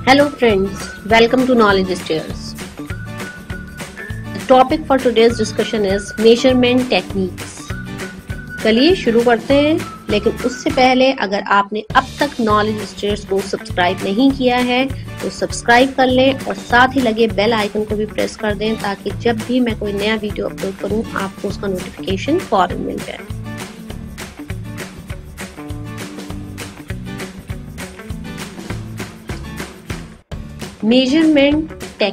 Hello friends, welcome to Knowledge Stairs. The topic for today's discussion is measurement techniques. चलिए शुरू करते हैं, लेकिन उससे पहले अगर आपने अब तक नॉलेज स्टेयर्स को सब्सक्राइब नहीं किया है तो सब्सक्राइब कर लें और साथ ही लगे बेल आइकन को भी प्रेस कर दें ताकि जब भी मैं कोई नया वीडियो अपलोड करूं आपको उसका नोटिफिकेशन फौरन मिल जाए। मेजरमेंट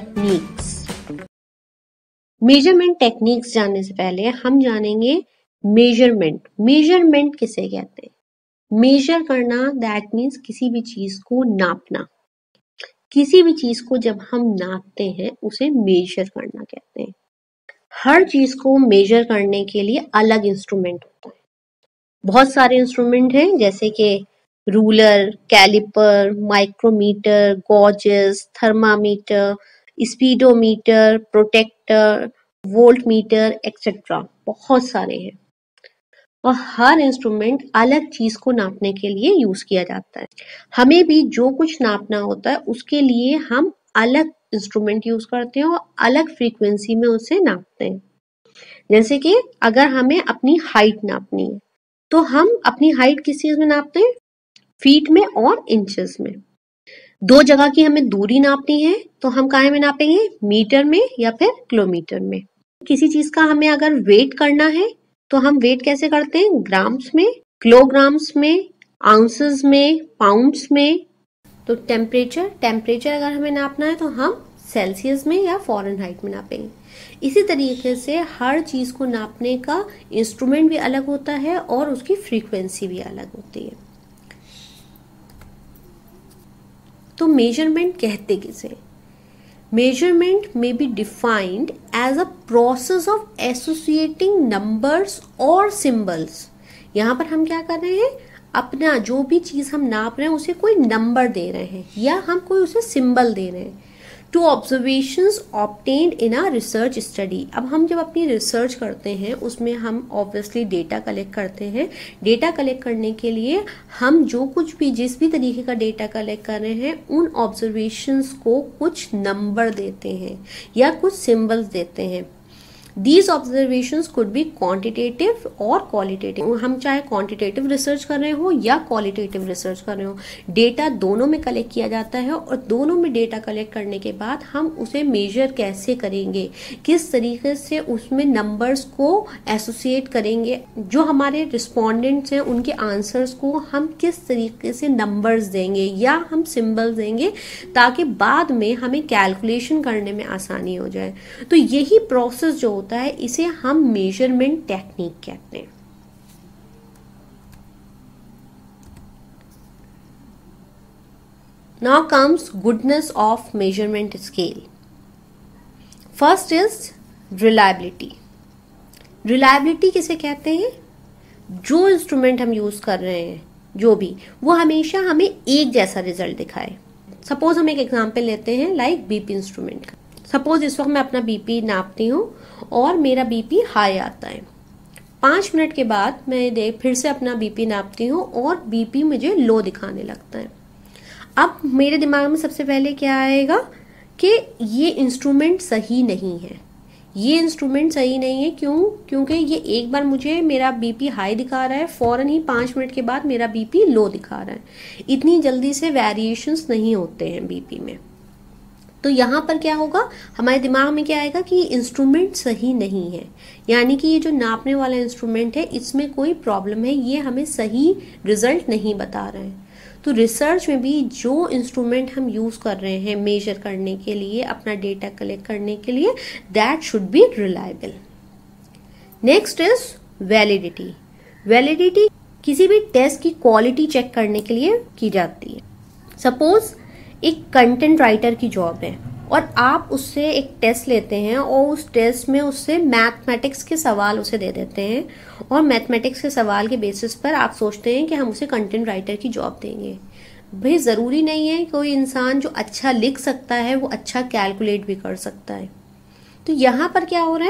टेक्निक्स जानने से पहले हम जानेंगे मेजरमेंट किसे कहते हैं। मेजर करना दैट मीन्स किसी भी चीज को नापना। किसी भी चीज को जब हम नापते हैं उसे मेजर करना कहते हैं। हर चीज को मेजर करने के लिए अलग इंस्ट्रूमेंट होता है। बहुत सारे इंस्ट्रूमेंट हैं जैसे कि ruler, caliper, micrometer, gauges, thermometer, speedometer, protector, voltmeter etcetera, बहुत सारे हैं और हर इंस्ट्रूमेंट अलग चीज को नापने के लिए यूज किया जाता है। हमें भी जो कुछ नापना होता है उसके लिए हम अलग इंस्ट्रूमेंट यूज करते हैं और अलग फ्रीक्वेंसी में उसे नापते हैं। जैसे कि अगर हमें अपनी हाइट नापनी है तो हम अपनी हाइट किस चीज में नापते हैं? फीट में और इंचेस में। दो जगह की हमें दूरी नापनी है तो हम काहे में नापेंगे? मीटर में या फिर किलोमीटर में। किसी चीज का हमें अगर वेट करना है तो हम वेट कैसे करते हैं? ग्राम्स में, किलोग्राम्स में, आउंसेस में, पाउंड्स में। तो टेम्परेचर अगर हमें नापना है तो हम सेल्सियस में या फ़ारेनहाइट में नापेंगे। इसी तरीके से हर चीज को नापने का इंस्ट्रूमेंट भी अलग होता है और उसकी फ्रीक्वेंसी भी अलग होती है। तो मेजरमेंट कहते किसे? Measurement may be defined as a process of associating numbers or symbols. यहाँ पर हम क्या कर रहे हैं? अपना जो भी चीज हम नाप रहे हैं उसे कोई नंबर दे रहे हैं या हम कोई उसे सिंबल दे रहे हैं। Two observations obtained in a research study. अब हम जब अपनी रिसर्च करते हैं उसमें हम ऑब्वियसली डेटा कलेक्ट करते हैं। डेटा कलेक्ट करने के लिए हम जो कुछ भी जिस भी तरीके का डेटा कलेक्ट कर रहे हैं उन ऑब्जर्वेशंस को कुछ नंबर देते हैं या कुछ सिंबल्स देते हैं। These observations could be quantitative और qualitative। हम चाहे क्वांटिटेटिव रिसर्च कर रहे हो या क्वालिटेटिव रिसर्च कर रहे हो, डेटा दोनों में कलेक्ट किया जाता है और दोनों में डेटा कलेक्ट करने के बाद हम उसे मेजर कैसे करेंगे, किस तरीके से उसमें नंबर्स को एसोसिएट करेंगे, जो हमारे रिस्पोंडेंट्स हैं उनके आंसर्स को हम किस तरीके से नंबर्स देंगे या हम सिंबल्स देंगे ताकि बाद में हमें कैलकुलेशन करने में आसानी हो जाए। तो यही प्रोसेस जो होता है इसे हम मेजरमेंट टेक्निक कहते हैं। Now comes goodness of measurement scale. First is reliability. Reliability किसे कहते हैं? जो इंस्ट्रूमेंट हम यूज कर रहे हैं जो भी, वो हमेशा हमें एक जैसा रिजल्ट दिखाए। सपोज हम एक एग्जांपल लेते हैं लाइक बीपी इंस्ट्रूमेंट का। सपोज इस वक्त मैं अपना बीपी नापती हूँ और मेरा बीपी हाई आता है। 5 मिनट के बाद मैं फिर से अपना बीपी नापती हूँ और बीपी मुझे लो दिखाने लगता है। अब मेरे दिमाग में सबसे पहले क्या आएगा कि ये इंस्ट्रूमेंट सही नहीं है। ये इंस्ट्रूमेंट सही नहीं है क्यों? क्योंकि ये एक बार मुझे मेरा बीपी हाई दिखा रहा है, फौरन ही 5 मिनट के बाद मेरा बीपी लो दिखा रहा है। इतनी जल्दी से वेरिएशंस नहीं होते हैं बीपी में। तो यहाँ पर क्या होगा? हमारे दिमाग में क्या आएगा कि ये इंस्ट्रूमेंट सही नहीं है, यानी कि ये जो नापने वाला इंस्ट्रूमेंट है इसमें कोई प्रॉब्लम है, ये हमें सही रिजल्ट नहीं बता रहे हैं। तो रिसर्च में भी जो इंस्ट्रूमेंट हम यूज कर रहे हैं मेजर करने के लिए, अपना डेटा कलेक्ट करने के लिए, that should be reliable. Next is validity. Validity किसी भी टेस्ट की क्वालिटी चेक करने के लिए की जाती है। सपोज एक कंटेंट राइटर की जॉब है और आप उससे एक टेस्ट लेते हैं और उस टेस्ट में उससे मैथमेटिक्स के सवाल उसे दे देते हैं और मैथमेटिक्स के सवाल के बेसिस पर आप सोचते हैं कि हम उसे कंटेंट राइटर की जॉब देंगे। भाई जरूरी नहीं है, कोई इंसान जो अच्छा लिख सकता है वो अच्छा कैलकुलेट भी कर सकता है। तो यहाँ पर क्या हो रहा है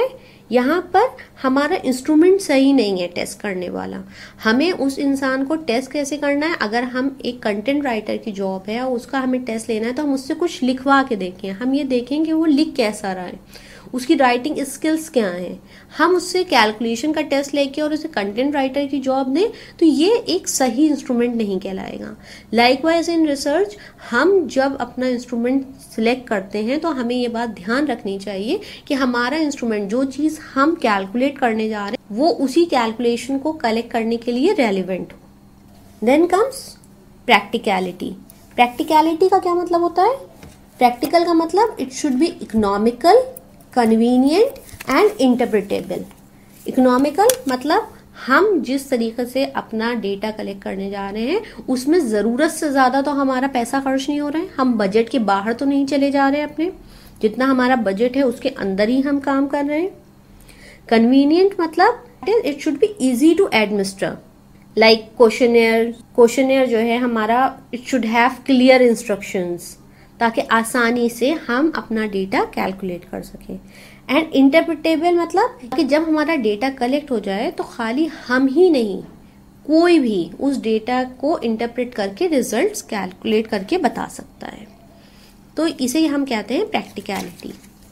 यहाँ पर हमारा इंस्ट्रूमेंट सही नहीं है टेस्ट करने वाला। हमें उस इंसान को टेस्ट कैसे करना है, अगर हम एक कंटेंट राइटर की जॉब है और उसका हमें टेस्ट लेना है तो हम उससे कुछ लिखवा के देखें, हम ये देखें कि वो लिख कैसा रहा है, उसकी राइटिंग स्किल्स क्या हैं। हम उससे कैलकुलेशन का टेस्ट लेके और उसे कंटेंट राइटर की जॉब दें तो ये एक सही इंस्ट्रूमेंट नहीं कहलाएगा। लाइकवाइज इन रिसर्च, हम जब अपना इंस्ट्रूमेंट सिलेक्ट करते हैं तो हमें ये बात ध्यान रखनी चाहिए कि हमारा इंस्ट्रूमेंट, जो चीज़ हम कैलकुलेट करने जा रहे हैं, वो उसी कैलकुलेशन को कलेक्ट करने के लिए रेलिवेंट हो। Then comes practicality. प्रैक्टिकलिटी का क्या मतलब होता है? प्रैक्टिकल का मतलब it should be economical, convenient and interpretable. Economical मतलब हम जिस तरीके से अपना डेटा कलेक्ट करने जा रहे हैं उसमें ज़रूरत से ज़्यादा तो हमारा पैसा खर्च नहीं हो रहा है, हम बजट के बाहर तो नहीं चले जा रहे हैं, अपने जितना हमारा बजट है उसके अंदर ही हम काम कर रहे हैं। कन्वीनियंट मतलब it should be easy to administer, like questionnaire जो है हमारा, it should have clear instructions ताकि आसानी से हम अपना डेटा कैलकुलेट कर सकें। एंड इंटरप्रिटेबल मतलब कि जब हमारा डेटा कलेक्ट हो जाए तो खाली हम ही नहीं, कोई भी उस डेटा को इंटरप्रेट करके रिजल्ट्स कैलकुलेट करके बता सकता है। तो इसे हम कहते हैं practicality.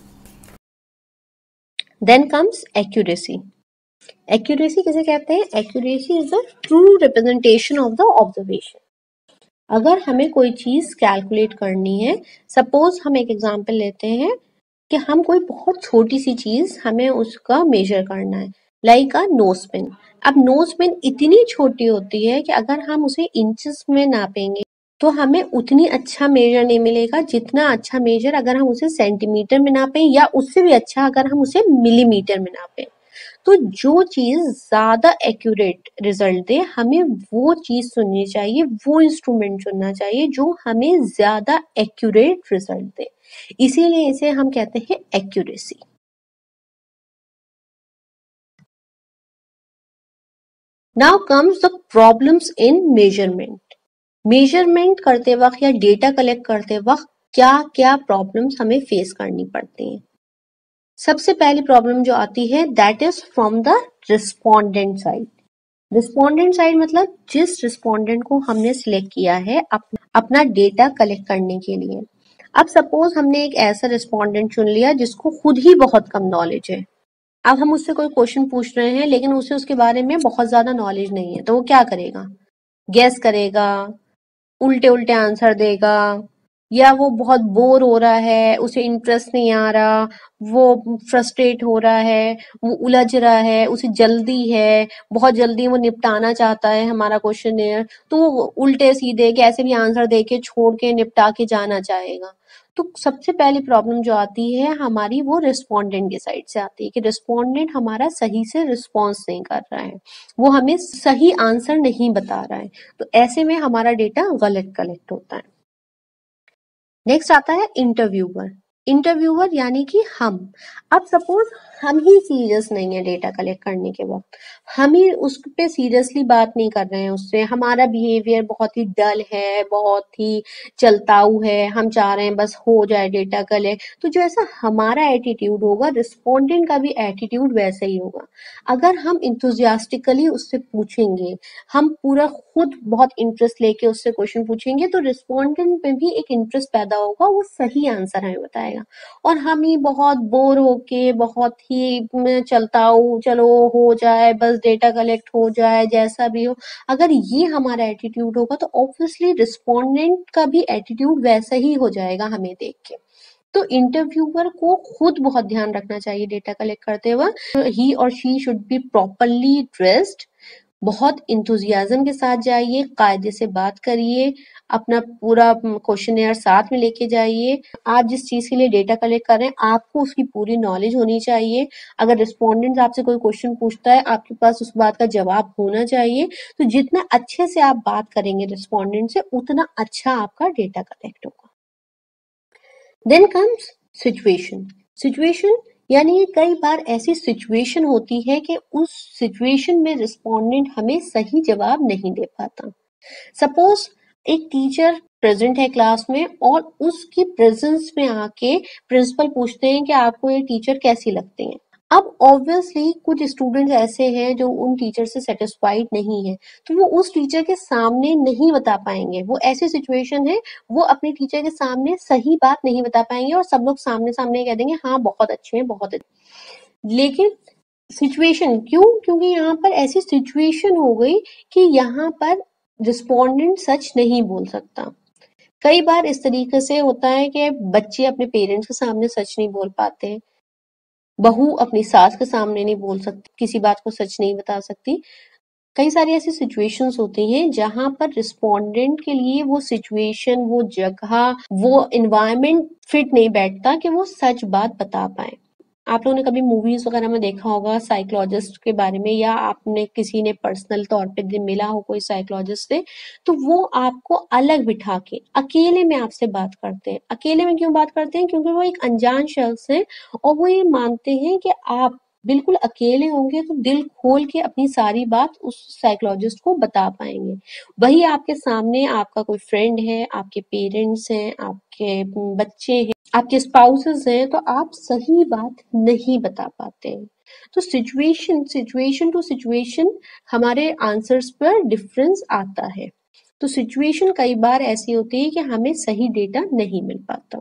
Then comes accuracy. Accuracy किसे कहते हैं? Accuracy is the true representation of the observation. अगर हमें कोई चीज कैलकुलेट करनी है, सपोज हम एक एग्जांपल लेते हैं कि हम कोई बहुत छोटी सी चीज हमें उसका मेजर करना है, लाइक अ नोज पिन। अब नोज पिन इतनी छोटी होती है कि अगर हम उसे इंचेस में नापेंगे तो हमें उतनी अच्छा मेजर नहीं मिलेगा जितना अच्छा मेजर अगर हम उसे सेंटीमीटर में नापें, या उससे भी अच्छा अगर हम उसे मिलीमीटर में नापें। तो जो चीज ज्यादा एक्यूरेट रिजल्ट दे हमें वो चीज चुननी चाहिए, वो इंस्ट्रूमेंट चुनना चाहिए जो हमें ज्यादा एक्यूरेट रिजल्ट दे। इसीलिए इसे हम कहते हैं accuracy. Now comes the problems in measurement. Measurement करते वक्त या डेटा कलेक्ट करते वक्त क्या क्या प्रॉब्लम्स हमें फेस करनी पड़ती हैं? सबसे पहली प्रॉब्लम जो आती है that is from the respondent side. Respondent side मतलब जिस रिस्पोंडेंट को हमने सिलेक्ट किया है अपना डेटा कलेक्ट करने के लिए। अब सपोज हमने एक ऐसा रिस्पोंडेंट चुन लिया जिसको खुद ही बहुत कम नॉलेज है। अब हम उससे कोई क्वेश्चन पूछ रहे हैं लेकिन उसे उसके बारे में बहुत ज्यादा नॉलेज नहीं है, तो वो क्या करेगा? गेस करेगा, उल्टे उल्टे आंसर देगा, या वो बहुत बोर हो रहा है, उसे इंटरेस्ट नहीं आ रहा, वो फ्रस्ट्रेट हो रहा है, वो उलझ रहा है, उसे जल्दी है, बहुत जल्दी वो निपटाना चाहता है हमारा क्वेश्चन, तो वो उल्टे सीधे कैसे भी आंसर दे के छोड़ के निपटा के जाना चाहेगा। तो सबसे पहली प्रॉब्लम जो आती है हमारी वो रिस्पोंडेंट की साइड से आती है कि रिस्पोंडेंट हमारा सही से रिस्पॉन्स नहीं कर रहा है, वो हमें सही आंसर नहीं बता रहा है, तो ऐसे में हमारा डेटा गलत कलेक्ट होता है। नेक्स्ट आता है इंटरव्यूअर। इंटरव्यूअर यानी कि हम, अब सपोज हम ही सीरियस नहीं है डेटा कलेक्ट करने के वक्त, हम ही उस पे सीरियसली बात नहीं कर रहे हैं उससे, हमारा बिहेवियर बहुत ही डल है, बहुत ही चलताऊ है, हम चाह रहे हैं बस हो जाए डेटा कलेक्ट, तो जो ऐसा हमारा एटीट्यूड होगा रिस्पोंडेंट का भी एटीट्यूड वैसे ही होगा। अगर हम इंथुजियास्टिकली उससे पूछेंगे, हम पूरा खुद बहुत इंटरेस्ट लेके उससे क्वेश्चन पूछेंगे, तो रिस्पोंडेंट में भी एक इंटरेस्ट पैदा होगा, वो सही आंसर हमें बताएगा। और हम ही बहुत बोर होके बहुत ही चलताऊ, चलो हो जाए बस डेटा कलेक्ट हो जाए जैसा भी हो, अगर ये हमारा एटीट्यूड होगा तो ऑब्वियसली रिस्पोंडेंट का भी एटीट्यूड वैसा ही हो जाएगा हमें देख के। तो इंटरव्यूअर को खुद बहुत ध्यान रखना चाहिए डेटा कलेक्ट करते वक्त। ही और she should be properly dressed, बहुत इंथुजियाज्म के साथ जाइए, कायदे से बात करिए, अपना पूरा क्वेश्चनेयर साथ में लेके जाइए। आप जिस चीज के लिए डेटा कलेक्ट कर रहे हैं आपको उसकी पूरी नॉलेज होनी चाहिए। अगर रिस्पोंडेंट आपसे कोई क्वेश्चन पूछता है आपके पास उस बात का जवाब होना चाहिए। तो जितना अच्छे से आप बात करेंगे रिस्पोंडेंट से उतना अच्छा आपका डेटा कलेक्ट होगा। Then comes situation. सिचुएशन यानी कई बार ऐसी सिचुएशन होती है कि उस सिचुएशन में रिस्पोंडेंट हमें सही जवाब नहीं दे पाता। सपोज एक टीचर प्रेजेंट है क्लास में और उसकी प्रेजेंस में आके प्रिंसिपल पूछते हैं कि आपको ये टीचर कैसी लगती हैं। अब ऑब्वियसली कुछ स्टूडेंट्स ऐसे हैं जो उन टीचर से सेटिस्फाइड नहीं है, तो वो उस टीचर के सामने नहीं बता पाएंगे। वो ऐसी सिचुएशन है, वो अपने टीचर के सामने सही बात नहीं बता पाएंगे और सब लोग सामने सामने कह देंगे हाँ बहुत अच्छे हैं, बहुत अच्छे। लेकिन सिचुएशन क्यों? क्योंकि यहाँ पर ऐसी सिचुएशन हो गई कि यहाँ पर रिस्पोंडेंट सच नहीं बोल सकता। कई बार इस तरीके से होता है कि बच्चे अपने पेरेंट्स के सामने सच नहीं बोल पाते, बहू अपनी सास के सामने नहीं बोल सकती, किसी बात को सच नहीं बता सकती। कई सारी ऐसी सिचुएशंस होती हैं जहां पर रिस्पोंडेंट के लिए वो सिचुएशन, वो जगह, वो एनवायरनमेंट फिट नहीं बैठता कि वो सच बात बता पाए। आप लोगों ने कभी मूवीज वगैरह में देखा होगा साइकोलॉजिस्ट के बारे में, या आपने किसी ने पर्सनल तौर पे मिला हो कोई साइकोलॉजिस्ट से, तो वो आपको अलग बिठा के अकेले में आपसे बात करते हैं। अकेले में क्यों बात करते हैं? क्योंकि वो एक अनजान शख्स है और वो ये मानते हैं कि आप बिल्कुल अकेले होंगे तो दिल खोल के अपनी सारी बात उस साइकोलॉजिस्ट को बता पाएंगे। वही आपके सामने आपका कोई फ्रेंड है, आपके पेरेंट्स हैं, आपके बच्चे हैं, आपके स्पाउसेस हैं, तो आप सही बात नहीं बता पाते हैं। तो सिचुएशन टू सिचुएशन हमारे आंसर्स पर डिफरेंस आता है। तो सिचुएशन कई बार ऐसी होती है कि हमें सही डेटा नहीं मिल पाता।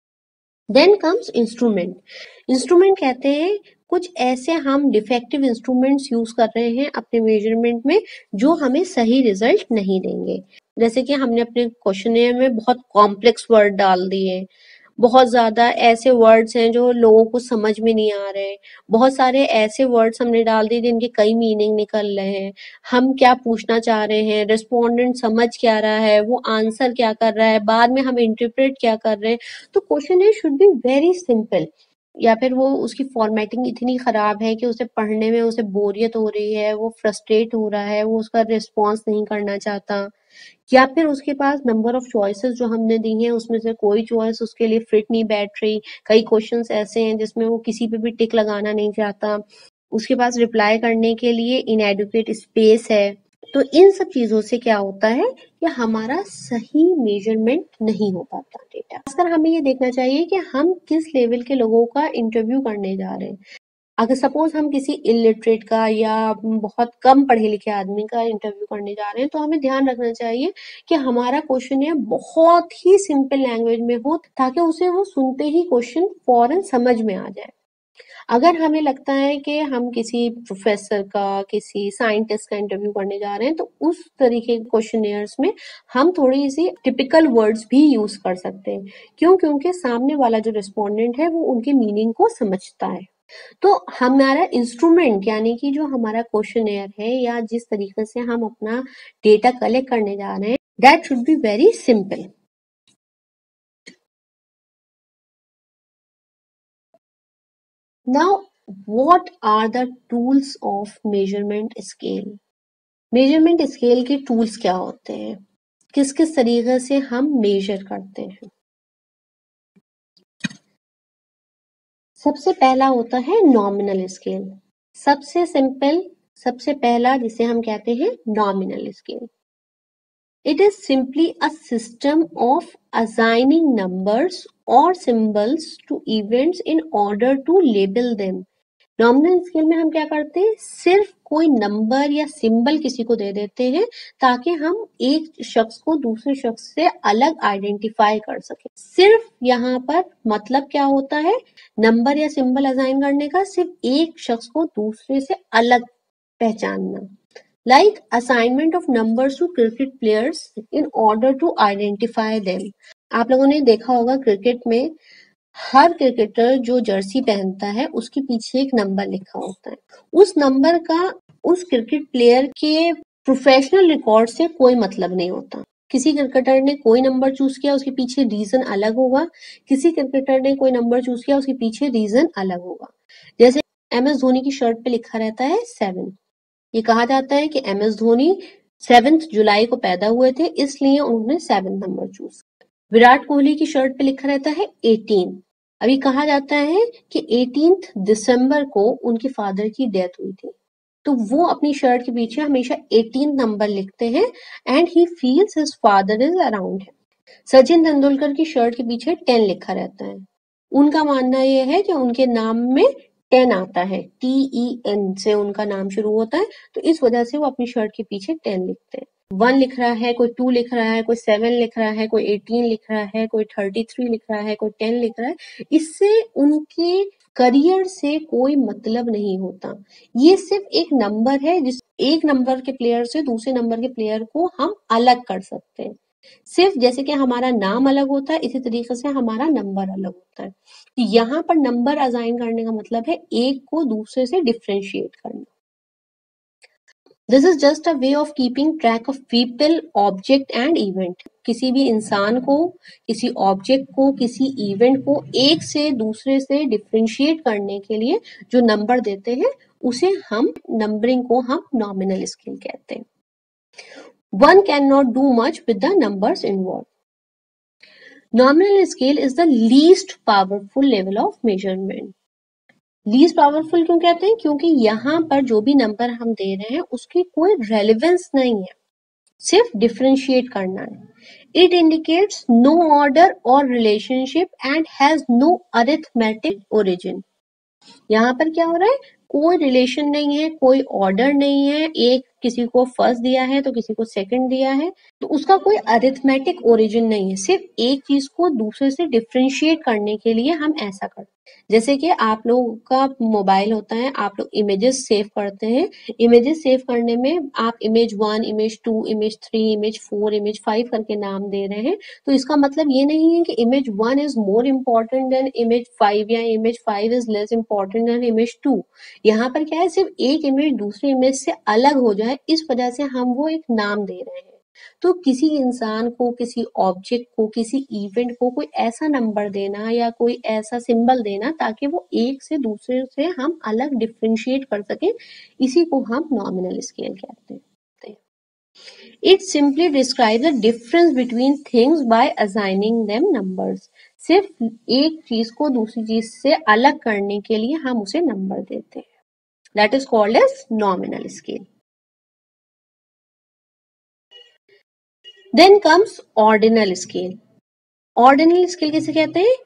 Then comes instrument. इंस्ट्रूमेंट कहते हैं कुछ ऐसे हम डिफेक्टिव इंस्ट्रूमेंट्स यूज कर रहे हैं अपने मेजरमेंट में जो हमें सही रिजल्ट नहीं देंगे। जैसे कि हमने अपने क्वेश्चनेयर में बहुत कॉम्प्लेक्स वर्ड डाल दिए, बहुत ज्यादा ऐसे वर्ड्स हैं जो लोगों को समझ में नहीं आ रहे, बहुत सारे ऐसे वर्ड्स हमने डाल दिए जिनके कई मीनिंग निकल रहे हैं। हम क्या पूछना चाह रहे हैं, रिस्पोंडेंट समझ क्या रहा है, वो आंसर क्या कर रहा है, बाद में हम इंटरप्रेट क्या कर रहे हैं। तो question should be very simple, या फिर वो उसकी फॉर्मेटिंग इतनी खराब है कि उसे पढ़ने में उसे बोरियत हो रही है, वो फ्रस्ट्रेट हो रहा है, वो उसका रिस्पॉन्स नहीं करना चाहता, या फिर उसके पास नंबर ऑफ चॉइसेस जो हमने दी हैं उसमें से कोई चॉइस उसके लिए फिट नहीं बैठ रही। कई क्वेश्चंस ऐसे हैं जिसमें वो किसी पे भी टिक लगाना नहीं चाहता, उसके पास रिप्लाई करने के लिए इनएडुकेट स्पेस है। तो इन सब चीजों से क्या होता है कि हमारा सही मेजरमेंट नहीं हो पाता डेटा। खासकर हमें ये देखना चाहिए कि हम किस लेवल के लोगों का इंटरव्यू करने जा रहे हैं। अगर सपोज हम किसी इलिटरेट का या बहुत कम पढ़े लिखे आदमी का इंटरव्यू करने जा रहे हैं, तो हमें ध्यान रखना चाहिए कि हमारा क्वेश्चन बहुत ही सिंपल लैंग्वेज में हो ताकि उसे वो सुनते ही क्वेश्चन फौरन समझ में आ जाए। अगर हमें लगता है कि हम किसी प्रोफेसर का, किसी साइंटिस्ट का इंटरव्यू करने जा रहे हैं, तो उस तरीके के क्वेश्चनियर्स में हम थोड़ी सी टिपिकल वर्ड्स भी यूज कर सकते हैं। क्यों? क्योंकि सामने वाला जो रिस्पोंडेंट है वो उनके मीनिंग को समझता है। तो हमारा इंस्ट्रूमेंट यानी कि जो हमारा क्वेश्चनेयर है या जिस तरीके से हम अपना डेटा कलेक्ट करने जा रहे हैं, that should be very simple. Now what are the tools of measurement scale? Measurement scale के टूल्स क्या होते हैं, किस किस तरीके से हम मेजर करते हैं? सबसे पहला होता है नॉमिनल स्केल। सबसे सिंपल, सबसे पहला जिसे हम कहते हैं nominal scale. It is simply a system of assigning numbers or symbols to events in order to label them. Nominal scale में हम क्या करते हैं, सिर्फ कोई नंबर या सिंबल किसी को दे देते हैं ताकि हम एक शख्स को दूसरे शख्स से अलग आइडेंटिफाई कर सके। सिर्फ यहाँ पर मतलब क्या होता है, नंबर या सिंबल असाइन करने का, सिर्फ एक शख्स को दूसरे से अलग पहचानना। Like assignment of numbers to cricket players in order to identify them. आप लोगों ने देखा होगा क्रिकेट में हर क्रिकेटर जो जर्सी पहनता है उसके पीछे एक नंबर लिखा होता है। उस नंबर का उस क्रिकेट प्लेयर के प्रोफेशनल रिकॉर्ड से कोई मतलब नहीं होता। किसी क्रिकेटर ने कोई नंबर चूज किया, उसके पीछे रीजन अलग होगा, किसी क्रिकेटर ने कोई नंबर चूज किया, उसके पीछे रीजन अलग होगा। जैसे MS धोनी की शर्ट पे लिखा रहता है 7। ये कहा जाता है कि MS धोनी 7 जुलाई को पैदा हुए थे, इसलिए उन्होंने 7 नंबर चूज। विराट कोहली की शर्ट पे लिखा रहता है 18। अभी कहा जाता है कि 18 दिसंबर को उनके फादर की डेथ हुई थी, तो वो अपनी शर्ट के पीछे हमेशा 18 नंबर लिखते हैं and he feels his father is around him. Sachin Tendulkar की शर्ट के पीछे 10 लिखा रहता है। उनका मानना यह है कि उनके नाम में 10 आता है, TEN से उनका नाम शुरू होता है, तो इस वजह से वो अपनी शर्ट के पीछे 10 लिखते हैं। 1 लिख रहा है, कोई 2 लिख रहा है, कोई 7 लिख रहा है, कोई 18 लिख रहा है, कोई 33 लिख रहा है, कोई 10 लिख रहा है, इससे उनके करियर से कोई मतलब नहीं होता। ये सिर्फ एक नंबर है, जिस एक नंबर के प्लेयर से दूसरे नंबर के प्लेयर को हम अलग कर सकते हैं। सिर्फ जैसे कि हमारा नाम अलग होता है, इसी तरीके से हमारा नंबर अलग होता है। यहाँ पर नंबर असाइन करने का मतलब है एक को दूसरे से डिफरेंशिएट करना। This is just a way of keeping track of people, object and event. किसी भी इंसान को, किसी ऑब्जेक्ट को, किसी इवेंट को एक से दूसरे से डिफरेंशिएट करने के लिए जो नंबर देते हैं, उसे हम नंबरिंग को हम नॉमिनल स्केल कहते हैं। One cannot do much with the numbers involved. Nominal scale is the least powerful level of measurement. Least powerful क्यों कहते हैं? क्योंकि यहाँ पर जो भी नंबर हम दे रहे हैं उसकी कोई रेलेवेंस नहीं है, सिर्फ डिफरेंशिएट करना है। इट इंडिकेट्स नो ऑर्डर और relationship and has no arithmetic origin. यहाँ पर क्या हो रहा है? कोई रिलेशन नहीं है, कोई ऑर्डर नहीं है, एक किसी को फर्स्ट दिया है तो किसी को सेकंड दिया है, तो उसका कोई अरिथमेटिक ओरिजिन नहीं है। सिर्फ एक चीज को दूसरे से डिफरेंशिएट करने के लिए हम ऐसा करते हैं। जैसे कि आप लोगों का मोबाइल होता है, आप लोग इमेजेस सेव करते हैं। इमेजेस सेव करने में आप image 1, image 2, image 3, image 4, image 5 करके नाम दे रहे हैं, तो इसका मतलब ये नहीं है कि image 1 is more important than image 5 या image 5 is less important than image 2। यहाँ पर क्या है, सिर्फ एक इमेज दूसरी इमेज से अलग हो जाए, इस वजह से हम वो एक नाम दे रहे हैं। तो किसी इंसान को, किसी ऑब्जेक्ट को, किसी इवेंट को कोई ऐसा नंबर देना या कोई ऐसा सिंबल देना ताकि वो एक से दूसरे से हम अलग डिफरेंशिएट कर सकें, इसी को हम नॉमिनल स्केल कहते हैं। It simply describes the difference between things by assigning them numbers. सिर्फ एक चीज को दूसरी चीज से अलग करने के लिए हम उसे नंबर देते हैं. That is called as nominal scale. Then comes ordinal scale. Ordinal scale किसे कहते हैं?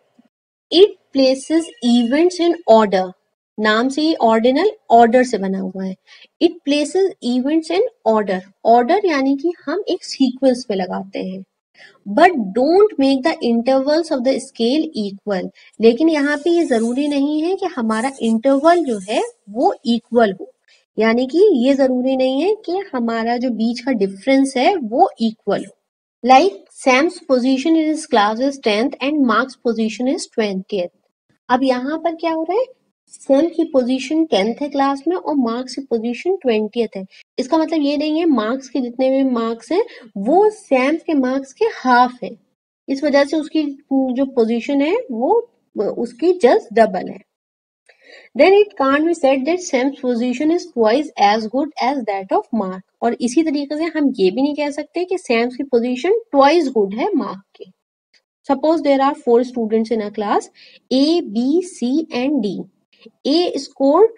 It places events in order. नाम से ही ऑर्डिनल ऑर्डर से बना हुआ है. It places events in order. Order यानी कि हम एक सीक्वेंस में लगाते हैं. But don't make the intervals of the scale equal. लेकिन यहाँ पे ये जरूरी नहीं है कि हमारा इंटरवल जो है वो इक्वल हो. यानी कि ये जरूरी नहीं है कि हमारा जो बीच का डिफरेंस है वो इक्वल हो. Like Sam's position in his class is 10th and Mark's position is 20th. अब यहाँ पर क्या हो रहा है? सैम की पोजीशन 10th है क्लास में और मार्क्स की पोजीशन 20th है. इसका मतलब ये नहीं है मार्क्स के जितने भी मार्क्स हैं वो सैम के मार्क्स के हाफ है. इस वजह से उसकी जो पोजीशन है वो उसकी जस्ट डबल है. Then it can't be said that Sam's position is twice as good as that of Mark. और इसी तरीके से हम ये भी नहीं कह सकते कि सैम्स की पोजीशन twice good है मार्क के. Suppose there are 4 students in a class A, B, C and D. A scored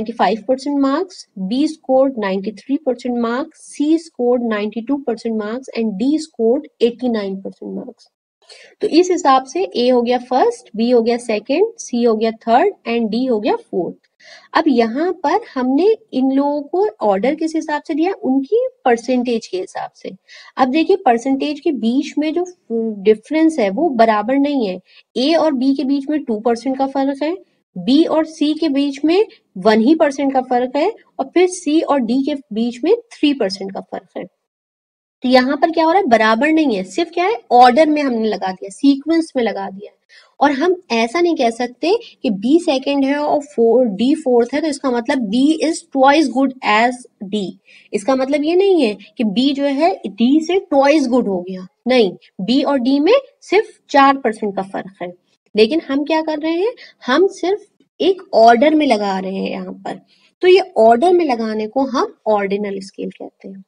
95% marks, B scored 93% marks, C scored 92% marks and D scored 89% marks. तो इस हिसाब से A हो गया first, B हो गया सेकंड, C हो गया थर्ड एंड D हो गया फोर्थ. अब यहाँ पर हमने इन लोगों को ऑर्डर किस हिसाब से दिया? उनकी परसेंटेज के हिसाब से. अब देखिए परसेंटेज के बीच में जो डिफरेंस है वो बराबर नहीं है. A और B के बीच में 2% का फर्क है, B और C के बीच में 1% का फर्क है और फिर C और D के बीच में 3% का फर्क है. तो यहाँ पर क्या हो रहा है? बराबर नहीं है. सिर्फ क्या है? ऑर्डर में हमने लगा दिया, सीक्वेंस में लगा दिया. और हम ऐसा नहीं कह सकते कि B सेकंड है और D फोर्थ है तो इसका मतलब B is twice good as D. इसका मतलब ये नहीं है कि B जो है D से ट्वाइस गुड हो गया. नहीं, B और D में सिर्फ 4% का फर्क है. लेकिन हम क्या कर रहे हैं? हम सिर्फ एक ऑर्डर में लगा रहे हैं यहाँ पर. तो ये ऑर्डर में लगाने को हम ऑर्डिनल स्केल कहते हैं.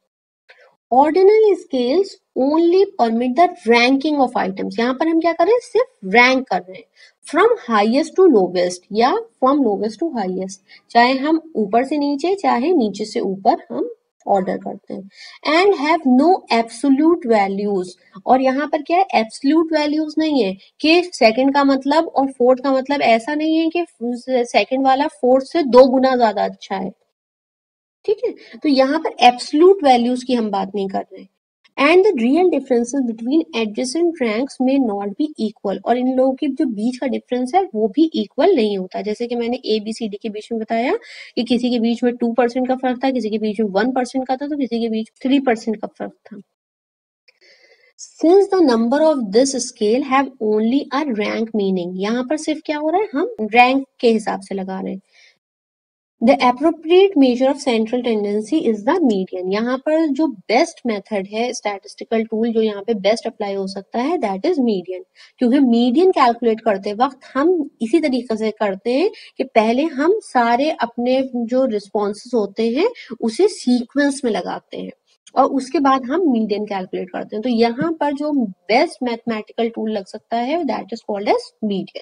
Ordinal scales only permit the ranking of items. यहाँ पर हम क्या कर रहे हैं? सिर्फ रैंक कर रहे हैं. From highest to lowest या from lowest to highest. चाहे हम ऊपर से नीचे, चाहे नीचे से ऊपर हम ऑर्डर करते हैं and have no absolute values. और यहाँ पर क्या है, एब्सोल्यूट वैल्यूज नहीं है कि सेकंड का मतलब और फोर्थ का मतलब ऐसा नहीं है कि सेकंड वाला फोर्थ से 2 गुना ज्यादा अच्छा है, ठीक है। तो यहाँ पर एब्सोल्यूट वैल्यूज की हम बात नहीं कर रहे हैं। And the real differences between adjacent ranks में नॉट बी इक्वल, और इन लोगों के जो बीच का डिफरेंस है वो भी इक्वल नहीं होता। जैसे कि मैंने ए बी सी डी के बीच में बताया कि किसी के बीच में 2% का फर्क था, किसी के बीच में 1% का था, तो किसी के बीच 3% का फर्क था। Since the number of this scale have only a rank meaning, यहाँ पर सिर्फ क्या हो रहा है, हम रैंक के हिसाब से लगा रहे हैं। The appropriate measure of central tendency is the median, यहाँ पर जो बेस्ट मेथड है स्टैटिस्टिकल टूल जो यहाँ पे बेस्ट अप्लाई हो सकता है दैट इज मीडियन। क्योंकि मीडियन कैलकुलेट करते वक्त हम इसी तरीके से करते हैं कि पहले हम सारे अपने जो रिस्पॉन्सेस होते हैं उसे सीक्वेंस में लगाते हैं और उसके बाद हम मीडियन कैलकुलेट करते हैं। तो यहाँ पर जो बेस्ट मैथमेटिकल टूल लग सकता है that is called as median.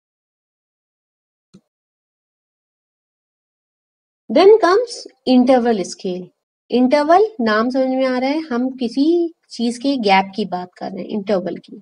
Then comes interval scale. Interval नाम समझ में आ रहा है, हम किसी चीज के गैप की बात कर रहे हैं, इंटरवल की।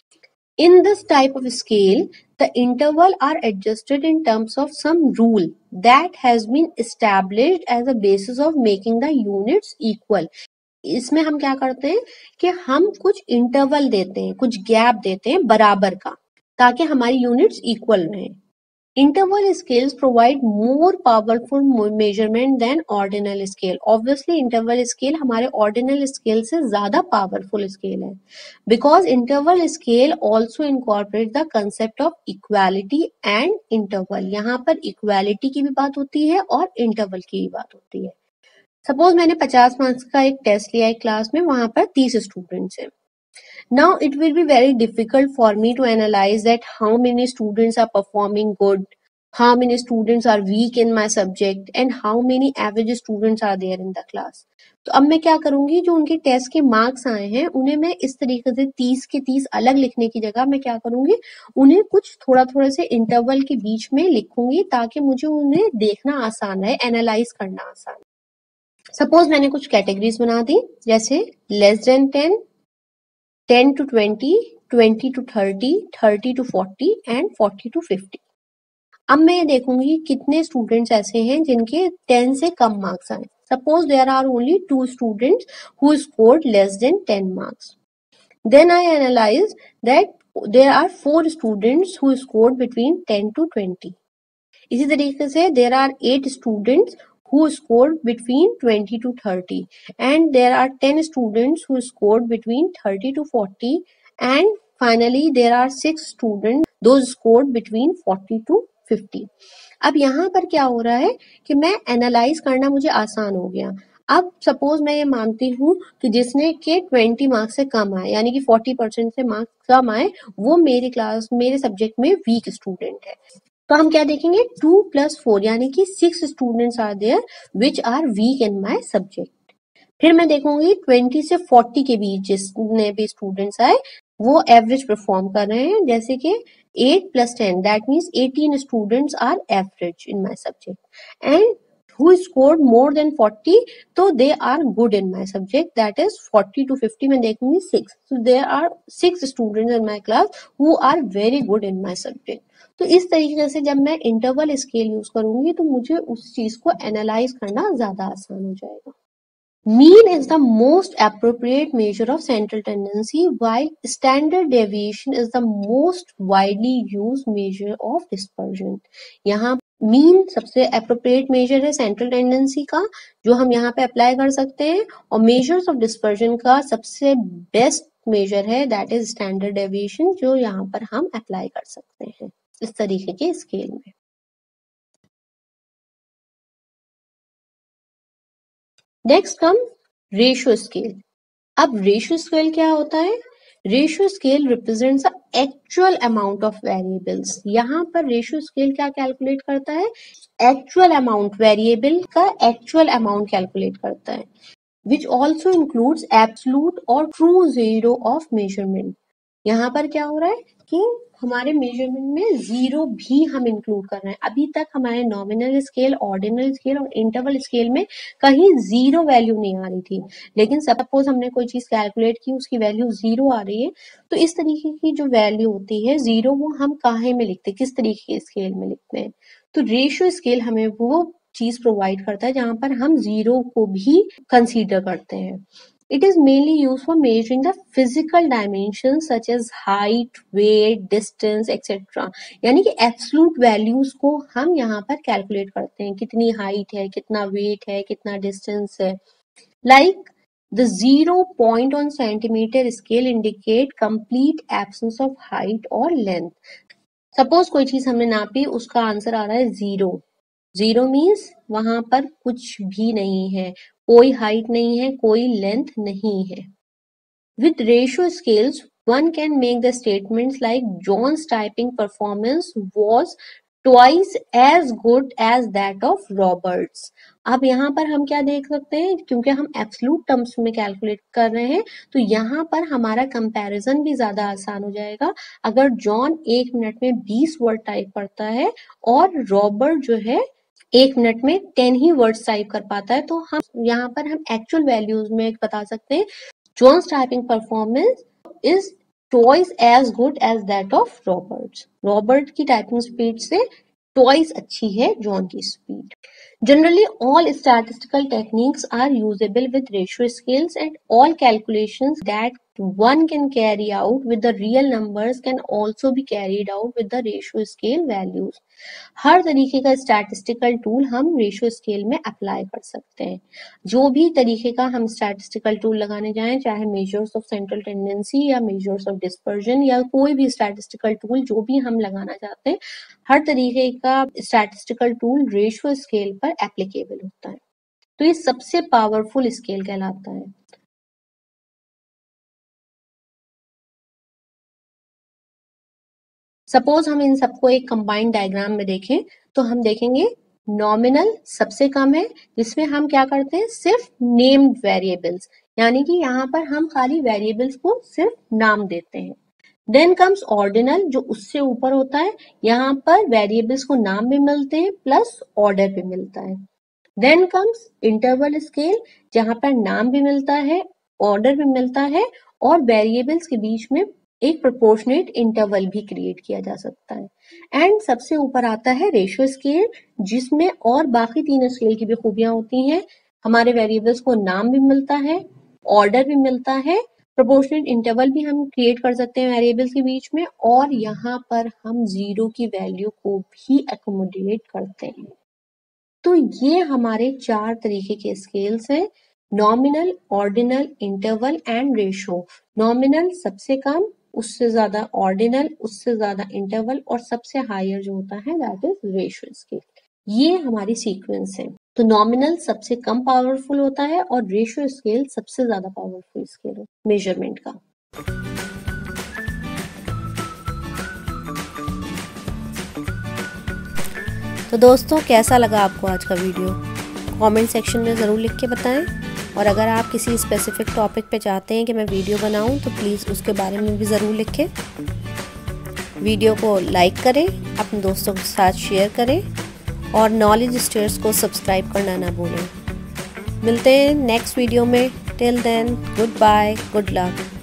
In this type of scale, the interval are adjusted in terms of some rule that has been established as a basis of making the units equal. इसमें हम क्या करते हैं कि हम कुछ इंटरवल देते हैं, कुछ गैप देते हैं बराबर का, ताकि हमारी यूनिट्स इक्वल रहें। Interval scales provide more powerful measurement than ordinal scale. Obviously interval scale हमारे ordinal scale से ज्यादा powerful scale है, because interval scale also incorporate the concept of equality and interval. यहाँ पर equality की भी बात होती है और interval की भी बात होती है। सपोज मैंने 50 मार्क्स का एक टेस्ट लिया है क्लास में, वहां पर 30 स्टूडेंट्स हैं। Now it will be very difficult for me to analyze that how many students are performing good, how many students are weak in my subject and how many average students are there in the class. तो अब मैं क्या करूंगी, जो उनके test के marks आए हैं उन्हें मैं इस तरीके से 30 के 30 अलग लिखने की जगह मैं क्या करूंगी, उन्हें कुछ थोड़ा थोड़ा से इंटरवल के बीच में लिखूंगी ताकि मुझे उन्हें देखना आसान रहे, एनालाइज करना आसान। सपोज मैंने कुछ कैटेगरीज बना दी, जैसे less than 10, 10 to 20, 20 to 30, 30 to 40 and 40 to 50। अब मैं ये देखूंगी कितने स्टूडेंट्स ऐसे हैं जिनके 10 से कम मार्क्स आए। Suppose there are only 2 students who scored less than 10 marks. Then I analyse that there are 4 students who scored between 10 to 20। इसी तरीके से there are 8 students who scored between 20 to 30 and there are 10 students who scored between 30 to 40 and finally there are 6 students those scored between 40 to 50। अब यहाँ पर क्या हो रहा है कि मैं एनालाइज करना मुझे आसान हो गया। अब सपोज मैं ये मानती हूँ कि जिसने के 20 मार्क्स से कम आए यानी कि 40% से मार्क्स कम आए वो मेरी क्लास मेरे सब्जेक्ट में वीक स्टूडेंट है। तो हम क्या देखेंगे, 2 + 4 यानी कि 6 students are there which are weak in my subject. फिर मैं देखूंगी 20 से 40 के बीच जितने भी स्टूडेंट्स आए वो एवरेज परफॉर्म कर रहे हैं, जैसे कि 8 + 10 that means 18 students are average in my subject and who scored more than 40 तो they are good in my subject that is 40 to 50 मैं देखूंगी 6, so there are 6 students in my class who are very good in my subject। तो इस तरीके से जब मैं interval scale use करूंगी तो मुझे उस चीज को एनालाइज करना ज्यादा आसान हो जाएगा। Mean is the most appropriate measure of central tendency while standard deviation is the most widely used measure of dispersion। यहाँ मीन सबसे अप्रोप्रिएट मेजर है सेंट्रल टेंडेंसी का जो हम यहाँ पे अप्लाई कर सकते हैं, और मेजर्स ऑफ डिस्पर्जन का सबसे बेस्ट मेजर है दैट इज स्टैंडर्ड डेविएशन जो यहाँ पर हम अप्लाई कर सकते हैं इस तरीके के स्केल में। Next come ratio scale. अब रेशियो स्केल क्या होता है, ratio scale represents the actual amount of variables. यहाँ पर रेशियो स्केल क्या कैलकुलेट करता है, एक्चुअल अमाउंट, वेरिएबल का एक्चुअल अमाउंट कैलकुलेट करता है, विच ऑल्सो इंक्लूड्स एब्सोल्यूट और ट्रू जीरो ऑफ मेजरमेंट। यहाँ पर क्या हो रहा है कि हमारे मेजरमेंट में जीरो भी हम इंक्लूड कर रहे हैं। अभी तक हमारे नॉमिनल स्केल, ऑर्डिनल स्केल और इंटरवल स्केल में कहीं जीरो वैल्यू नहीं आ रही थी, लेकिन सपोज हमने कोई चीज कैलकुलेट की, उसकी वैल्यू जीरो आ रही है, तो इस तरीके की जो वैल्यू होती है जीरो, वो हम काहे में लिखते हैं, किस तरीके के स्केल में लिखते हैं? तो रेशियो स्केल हमें वो चीज प्रोवाइड करता है जहां पर हम जीरो को भी कंसीडर करते हैं। It is mainly used for measuring the physical dimensions such as height, weight, distance, etc. यानी कि एब्सोल्यूट वैल्यूज को हम यहाँ पर कैलकुलेट करते हैं, कितनी हाइट है, कितना वेट है, कितना डिस्टेंस है। Like the 0 point on centimeter scale indicate complete absence of height or length. Suppose कोई चीज हमने नापी, उसका आंसर आ रहा है जीरो। जीरो मीन्स वहां पर कुछ भी नहीं है, कोई हाइट नहीं है, कोई लेंथ नहीं है। With ratio scales, one can make the statements like John's typing performance was twice as good as that of Roberts. अब यहाँ पर हम क्या देख सकते हैं, क्योंकि हम एब्सोल्यूट टर्म्स में कैलकुलेट कर रहे हैं, तो यहाँ पर हमारा कंपैरिजन भी ज्यादा आसान हो जाएगा। अगर जॉन 1 मिनट में 20 वर्ड टाइप करता है और रॉबर्ट जो है 1 मिनट में 10 ही वर्ड्स टाइप कर पाता है, तो हम यहाँ पर हम एक्चुअल वैल्यूज में बता सकते हैं John's typing performance is twice as good as that of Robert's. Robert की टाइपिंग स्पीड से twice अच्छी है जॉन की speed. Generally, all statistical techniques are usable with ratio scales, and all calculations that one can carry out with the real numbers can also be carried out with the ratio scale values. हर तरीके का statistical tool हम ratio scale में apply कर सकते हैं। जो भी तरीके का हम स्टैटिस्टिकल टूल लगाने जाएं, चाहे मेजर्स ऑफ सेंट्रल टेंडेंसी या मेजर्स ऑफ डिस्पर्जन या कोई भी स्टैटिस्टिकल टूल जो भी हम लगाना चाहते हैं, हर तरीके का स्टैटिस्टिकल टूल रेशियो स्केल पर एप्लीकेबल होता है। तो ये सबसे पावरफुल स्केल कहलाता है। सपोज हम इन सबको एक कंबाइंड डायग्राम में देखें, तो हम देखेंगे नॉमिनल सबसे कम है, जिसमें हम क्या करते हैं, सिर्फ नेम्ड वेरिएबल्स, यानी कि यहाँ पर हम खाली वेरिएबल्स को सिर्फ नाम देते हैं। देन कम्स ऑर्डिनल, जो उससे ऊपर होता है, यहाँ पर वेरिएबल्स को नाम भी मिलते हैं प्लस ऑर्डर भी मिलता है। देन कम्स इंटरवल स्केल, जहां पर नाम भी मिलता है, ऑर्डर भी मिलता है और वेरिएबल्स के बीच में एक प्रोपोर्शनेट इंटरवल भी क्रिएट किया जा सकता है। एंड सबसे ऊपर आता है रेशियो स्केल, जिसमें और बाकी तीनों स्केल की भी खूबियां होती हैं। हमारे वेरिएबल्स को नाम भी मिलता है, ऑर्डर भी मिलता है, प्रोपोर्शनेट इंटरवल भी हम क्रिएट कर सकते हैं वेरिएबल्स के बीच में, और यहाँ पर हम जीरो की वैल्यू को भी एकोमोडेट करते हैं। तो ये हमारे 4 तरीके के स्केल्स हैं, nominal, ordinal, interval and ratio. Nominal सबसे कम, उससे ज्यादा ऑर्डिनल, उससे ज्यादा इंटरवल और सबसे हायर जो होता है दैट इज रेशियो स्केल। ये हमारी सीक्वेंस है। तो नॉमिनल सबसे कम पावरफुल होता है और रेशियो स्केल सबसे ज्यादा पावरफुल स्केल है मेजरमेंट का। तो दोस्तों, कैसा लगा आपको आज का वीडियो? कमेंट सेक्शन में ज़रूर लिख के बताएं, और अगर आप किसी स्पेसिफिक टॉपिक पे चाहते हैं कि मैं वीडियो बनाऊं, तो प्लीज़ उसके बारे में भी ज़रूर लिखें। वीडियो को लाइक करें, अपने दोस्तों के साथ शेयर करें और नॉलेज स्टेयर्स को सब्सक्राइब करना ना भूलें। मिलते हैं नेक्स्ट वीडियो में। Till then, goodbye, good luck.